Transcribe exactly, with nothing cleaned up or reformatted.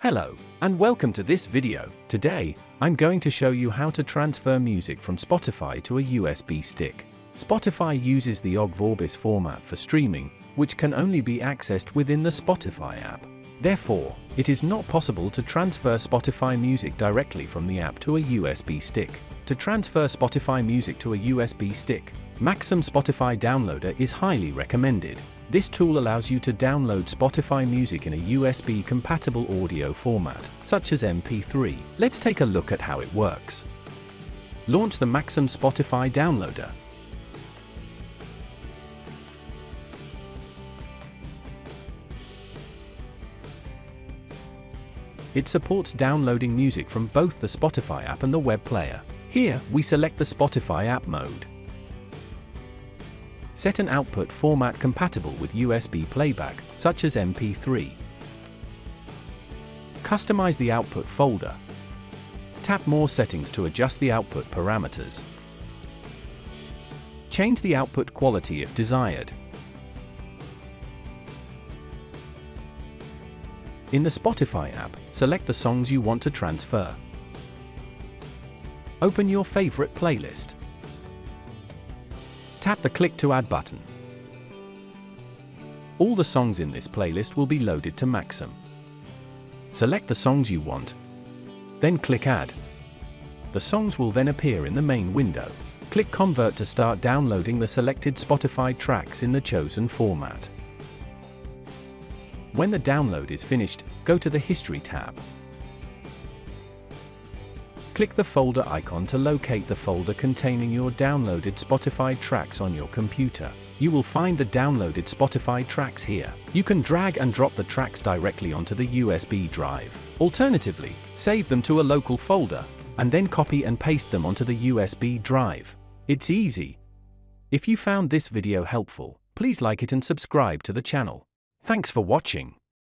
Hello, and welcome to this video. Today, I'm going to show you how to transfer music from Spotify to a U S B stick. Spotify uses the O G Vorbis format for streaming, which can only be accessed within the Spotify app. Therefore, it is not possible to transfer Spotify music directly from the app to a U S B stick. To transfer Spotify music to a U S B stick, Macsome Spotify Downloader is highly recommended. This tool allows you to download Spotify music in a U S B-compatible audio format, such as M P three. Let's take a look at how it works. Launch the Macsome Spotify Downloader. It supports downloading music from both the Spotify app and the web player. Here, we select the Spotify app mode. Set an output format compatible with U S B playback, such as M P three. Customize the output folder. Tap More settings to adjust the output parameters. Change the output quality if desired. In the Spotify app, select the songs you want to transfer. Open your favorite playlist. Tap the Click to Add button. All the songs in this playlist will be loaded to Macsome. Select the songs you want, then click Add. The songs will then appear in the main window. Click Convert to start downloading the selected Spotify tracks in the chosen format. When the download is finished, go to the History tab. Click the folder icon to locate the folder containing your downloaded Spotify tracks on your computer. You will find the downloaded Spotify tracks here. You can drag and drop the tracks directly onto the U S B drive. Alternatively, save them to a local folder, and then copy and paste them onto the U S B drive. It's easy. If you found this video helpful, please like it and subscribe to the channel. Thanks for watching.